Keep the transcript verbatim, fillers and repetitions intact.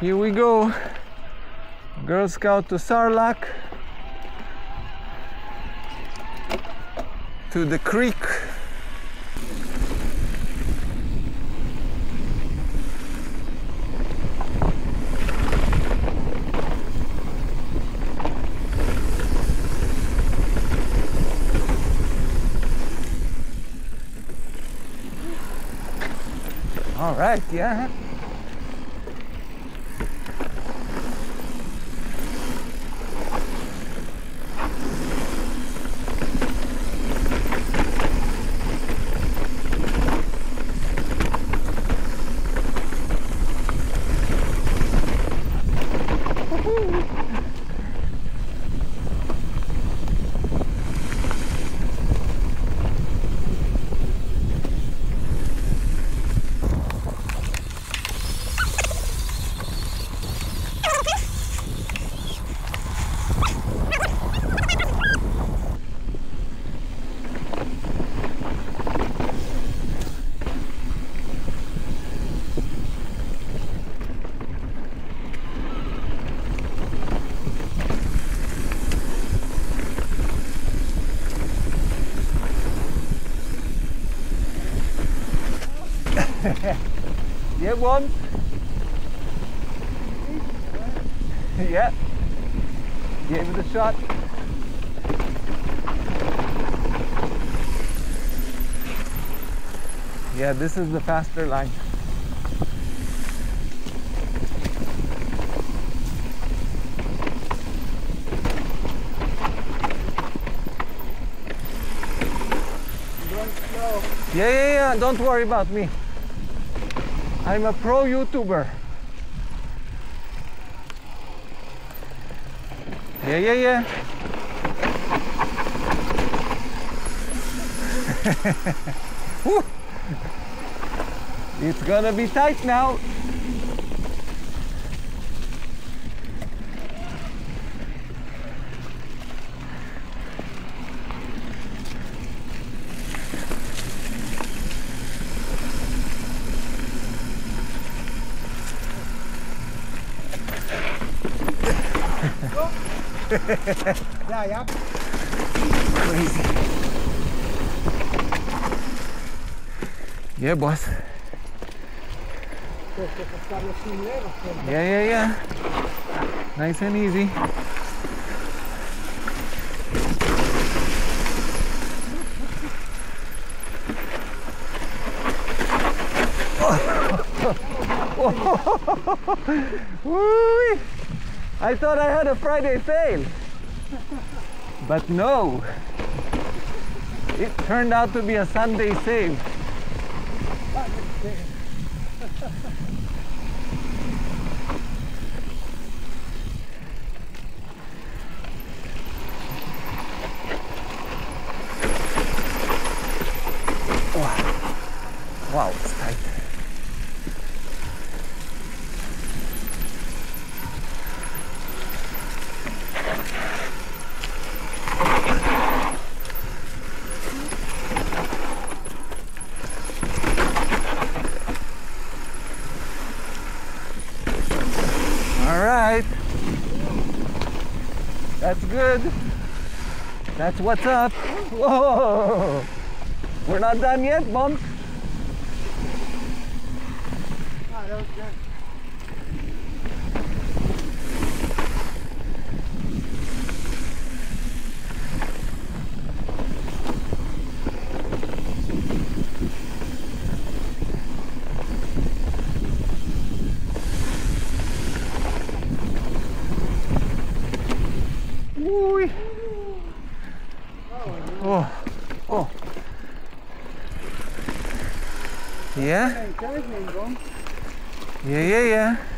Here we go. Girl Scout to Sarlacc. To the creek. All right, yeah. Yeah, one. Yeah. Gave it a shot. Yeah, this is the faster line. Yeah, yeah, yeah. Don't worry about me. I'm a pro YouTuber. Yeah, yeah, yeah. Woo. It's gonna be tight now. Ja, ja. Crazy. Yeah, boss. Yeah, yeah, yeah. Nice and easy. Woo-wee. I thought I had a Friday sale, but no, it turned out to be a Sunday sale. Wow, wow, it's tight. Alright, that's good. That's what's up. Whoa, we're not done yet, Bump. Ah, that was good. Woo. Oh, oh. Yeah? Yeah, yeah, yeah.